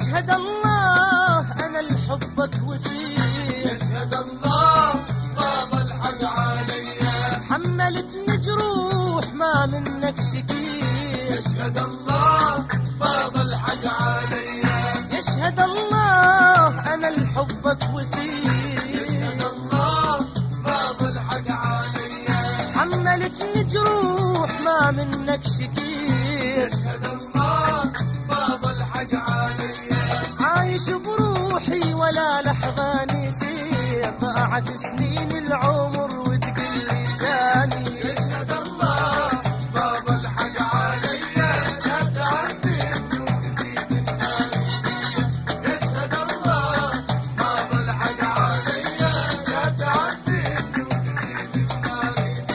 يشهد الله أنا لحبك وفيه، يشهد الله طاب الحق عليا، حملتني جروح ما منك شكيه، يشهد الله طاب الحق عليا، يشهد الله أنا لحبك وفيه، يشهد الله طاب الحق عليا، حملتني جروح ما منك شكيه، يشهد الله طاب الحق عليا، عايش بروحي ولا لحظة نسيت، ضاعت سنين العمر وتقلي ثاني، يشهد الله طاب الحق عليا، لا تعذبني وتزيد النار، يشهد الله طاب الحق عليا، لا تعذبني وتزيد النار.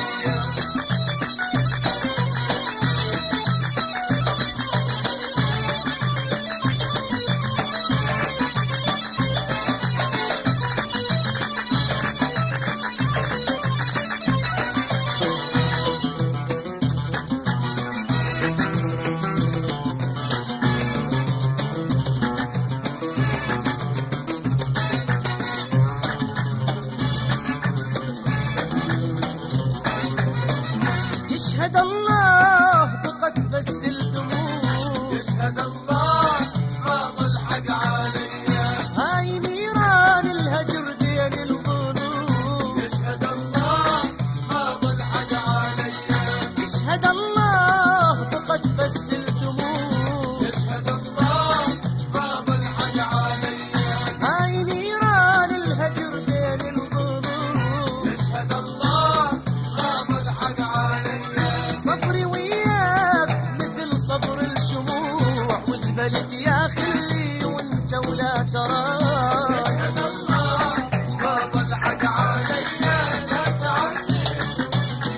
يشهد الله بقت بس الدموع، يشهد الله طاب الحق عليا، هاي نيران الهجر بين الضلوع، يشهد الله طاب الحق عليا، يشهد الله بقت بس الدموع، يشهد الله طاب الحق عليا، هاي نيران الهجر بين الضلوع، يشهد الله طاب الحق عليا، صبري وياك مثل صبر الشموع، وذبلت يا خلي وانت ولا تراي، يشهد الله طاب الحق عليا، لا تعذبني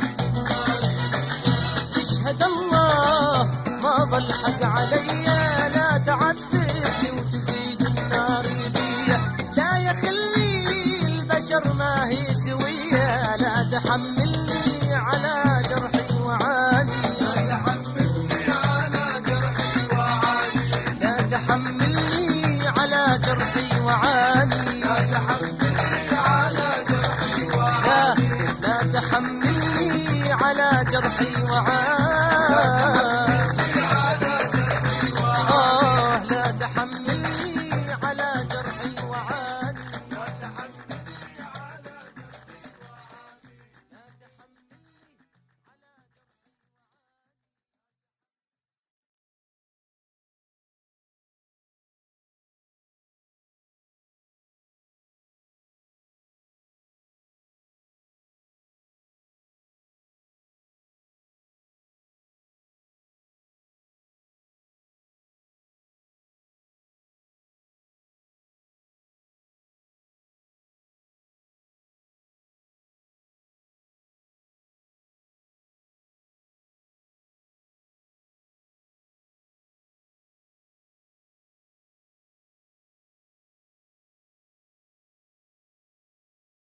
يشهد الله ما ظل حق عليا، لا تعذبني وتزيد النار بيا، لا يا خلي البشر ما هي سوية، لا تحملني على جرحي وعاني، لا تحملني على جرحي وعاني، لا تحملني